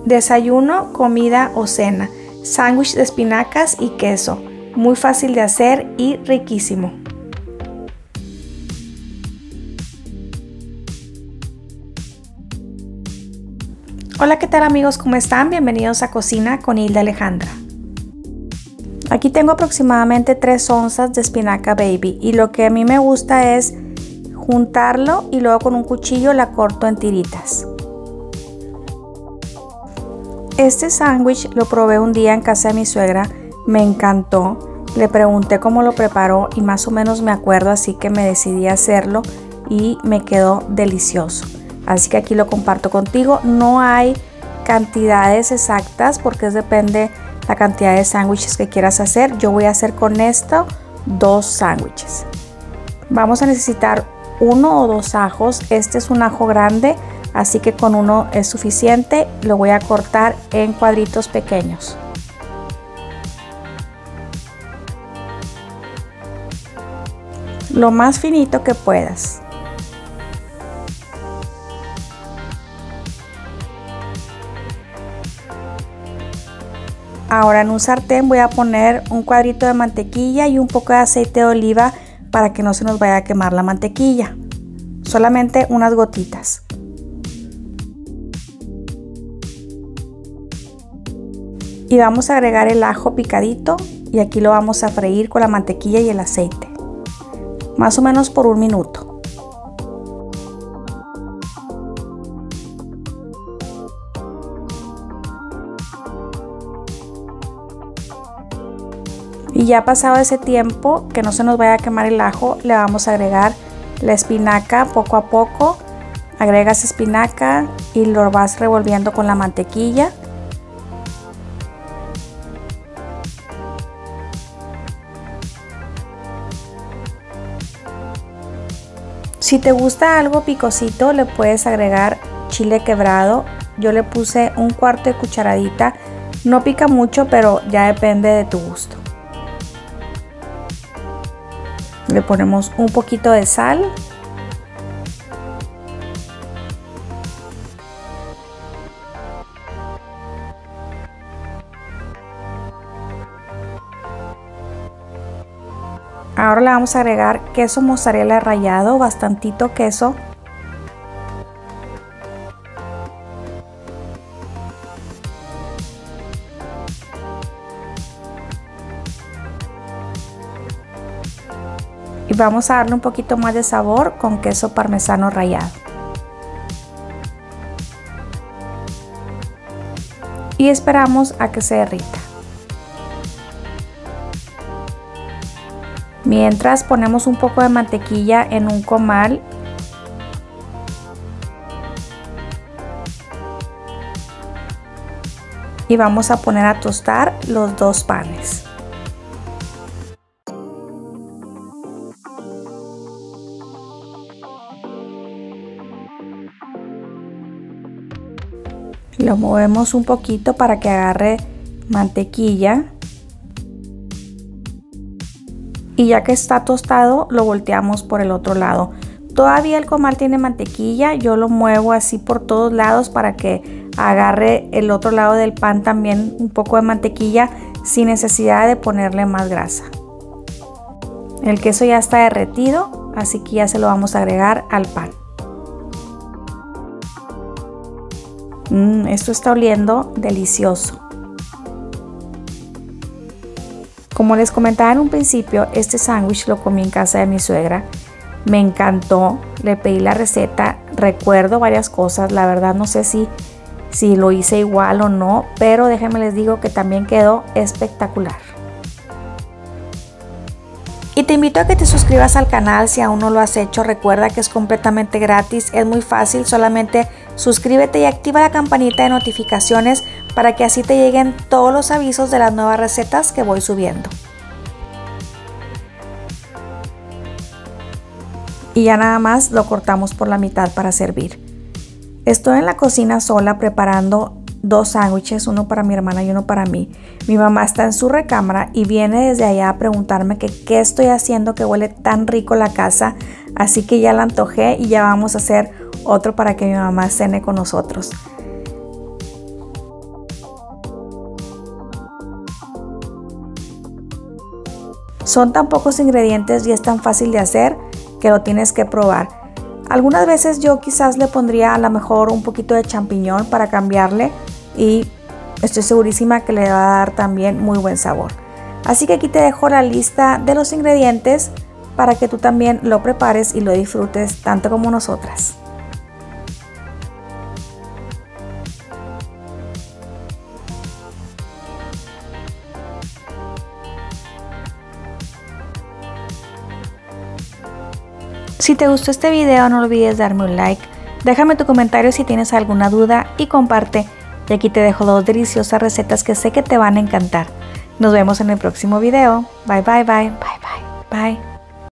Desayuno, comida o cena. Sándwich de espinacas y queso. Muy fácil de hacer y riquísimo. Hola, ¿qué tal amigos? ¿Cómo están? Bienvenidos a Cocina con Hilda Alejandra. Aquí tengo aproximadamente 3 onzas de espinaca baby y lo que a mí me gusta es juntarlo y luego con un cuchillo la corto en tiritas. Este sándwich lo probé un día en casa de mi suegra, me encantó. Le pregunté cómo lo preparó y más o menos me acuerdo, así que me decidí a hacerlo y me quedó delicioso. Así que aquí lo comparto contigo. No hay cantidades exactas porque depende la cantidad de sándwiches que quieras hacer. Yo voy a hacer con esto 2 sándwiches. Vamos a necesitar 1 o 2 ajos. Este es un ajo grande, así que con uno es suficiente. Lo voy a cortar en cuadritos pequeños. Lo más finito que puedas. Ahora en un sartén voy a poner un cuadrito de mantequilla y un poco de aceite de oliva para que no se nos vaya a quemar la mantequilla. Solamente unas gotitas. Y vamos a agregar el ajo picadito y aquí lo vamos a freír con la mantequilla y el aceite. Más o menos por 1 minuto. Y ya pasado ese tiempo, que no se nos vaya a quemar el ajo, le vamos a agregar la espinaca poco a poco. Agregas espinaca y lo vas revolviendo con la mantequilla. Si te gusta algo picosito, le puedes agregar chile quebrado. Yo le puse 1/4 de cucharadita. No pica mucho, pero ya depende de tu gusto. Le ponemos un poquito de sal. Ahora le vamos a agregar queso mozzarella rallado, bastantito queso. Y vamos a darle un poquito más de sabor con queso parmesano rallado. Y esperamos a que se derrita. Mientras ponemos un poco de mantequilla en un comal. Y vamos a poner a tostar los 2 panes. Lo movemos un poquito para que agarre mantequilla. Y ya que está tostado, lo volteamos por el otro lado. Todavía el comal tiene mantequilla. Yo lo muevo así por todos lados para que agarre el otro lado del pan también un poco de mantequilla sin necesidad de ponerle más grasa. El queso ya está derretido, así que ya se lo vamos a agregar al pan. Esto está oliendo delicioso. Como les comentaba en un principio, este sándwich lo comí en casa de mi suegra. Me encantó, le pedí la receta, recuerdo varias cosas, la verdad no sé si lo hice igual o no, pero déjenme les digo que también quedó espectacular. Y te invito a que te suscribas al canal si aún no lo has hecho. Recuerda que es completamente gratis, es muy fácil, solamente suscríbete y activa la campanita de notificaciones para que así te lleguen todos los avisos de las nuevas recetas que voy subiendo. Y ya nada más lo cortamos por la mitad para servir. Estoy en la cocina sola preparando 2 sándwiches, uno para mi hermana y uno para mí. Mi mamá está en su recámara y viene desde allá a preguntarme que qué estoy haciendo que huele tan rico la casa. Así que ya la antojé y ya vamos a hacer otro para que mi mamá cene con nosotros. Son tan pocos ingredientes y es tan fácil de hacer que lo tienes que probar. Algunas veces yo quizás le pondría a lo mejor un poquito de champiñón para cambiarle y estoy segurísima que le va a dar también muy buen sabor. Así que aquí te dejo la lista de los ingredientes para que tú también lo prepares y lo disfrutes tanto como nosotras. Si te gustó este video no olvides darme un like, déjame tu comentario si tienes alguna duda y comparte. Y aquí te dejo 2 deliciosas recetas que sé que te van a encantar. Nos vemos en el próximo video. Bye bye bye bye bye bye.